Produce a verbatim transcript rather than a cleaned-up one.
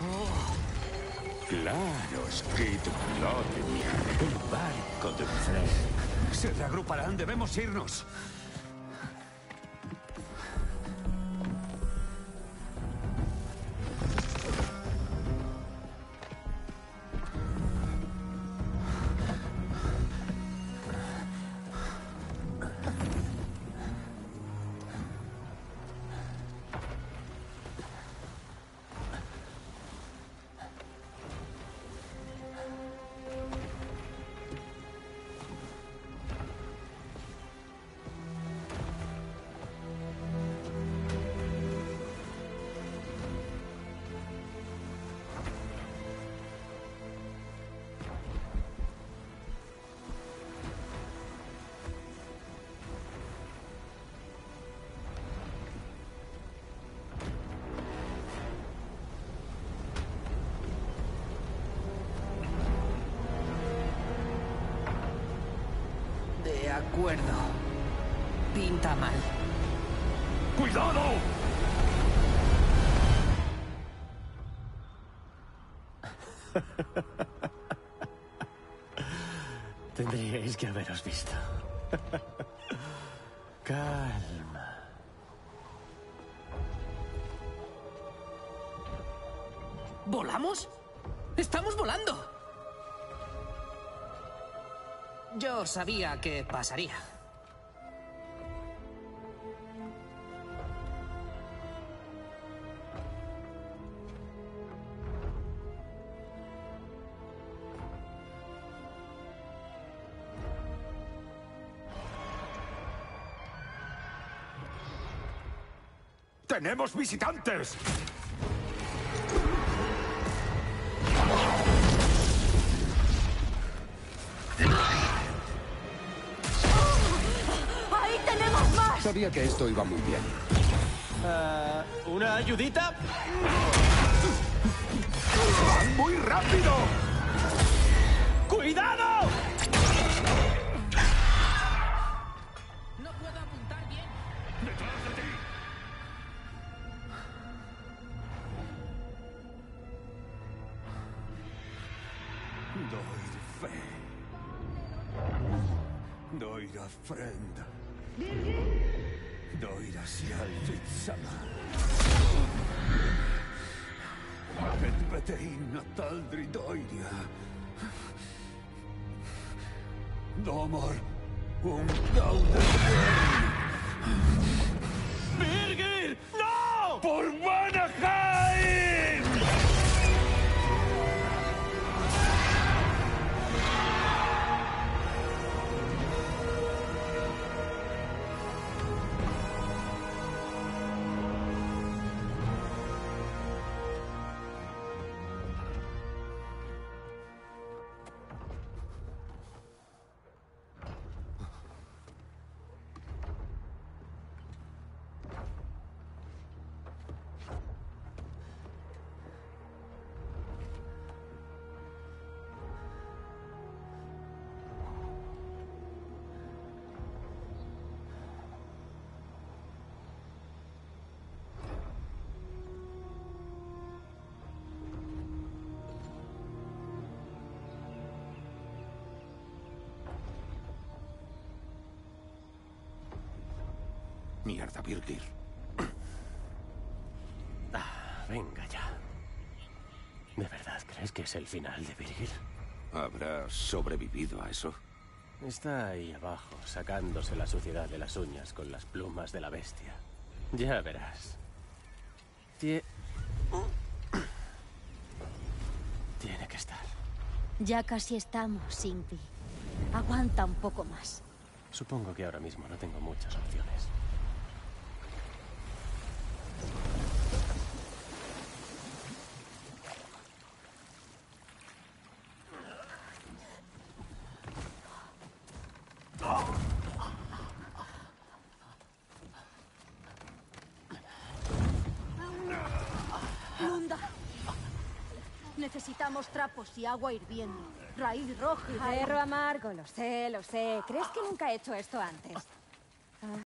Claro, Skid Vladimir, el barco de Fred. Se reagruparán, debemos irnos. De acuerdo. Pinta mal. ¡Cuidado! Tendríais que haberos visto. Calma. ¿Volamos? ¡Estamos volando! Yo sabía que pasaría. ¡Tenemos visitantes! ¡Ahí tenemos más! Sabía que esto iba muy bien. Uh, ¿Una ayudita? ¡Van muy rápido! ¡Cuidado! No puedo apuntar bien. ¡Detrás de ti! Doir fe. Doir a friend. Doir a sialfit sama. Et betein nataldri doiria. Domor um dauder. ¡Virgil! ¡No! ¡Por Vanaheim! Mierda, Birgir. Ah, venga ya. ¿De verdad crees que es el final de Virgil? ¿Habrá sobrevivido a eso? Está ahí abajo, sacándose la suciedad de las uñas con las plumas de la bestia. Ya verás. Tie... Tiene que estar. Ya casi estamos, Simpi. Aguanta un poco más. Supongo que ahora mismo no tengo muchas opciones. Lunda. Necesitamos trapos y agua hirviendo. Raíz roja y Perro amargo, lo sé, lo sé. ¿Crees que nunca he hecho esto antes?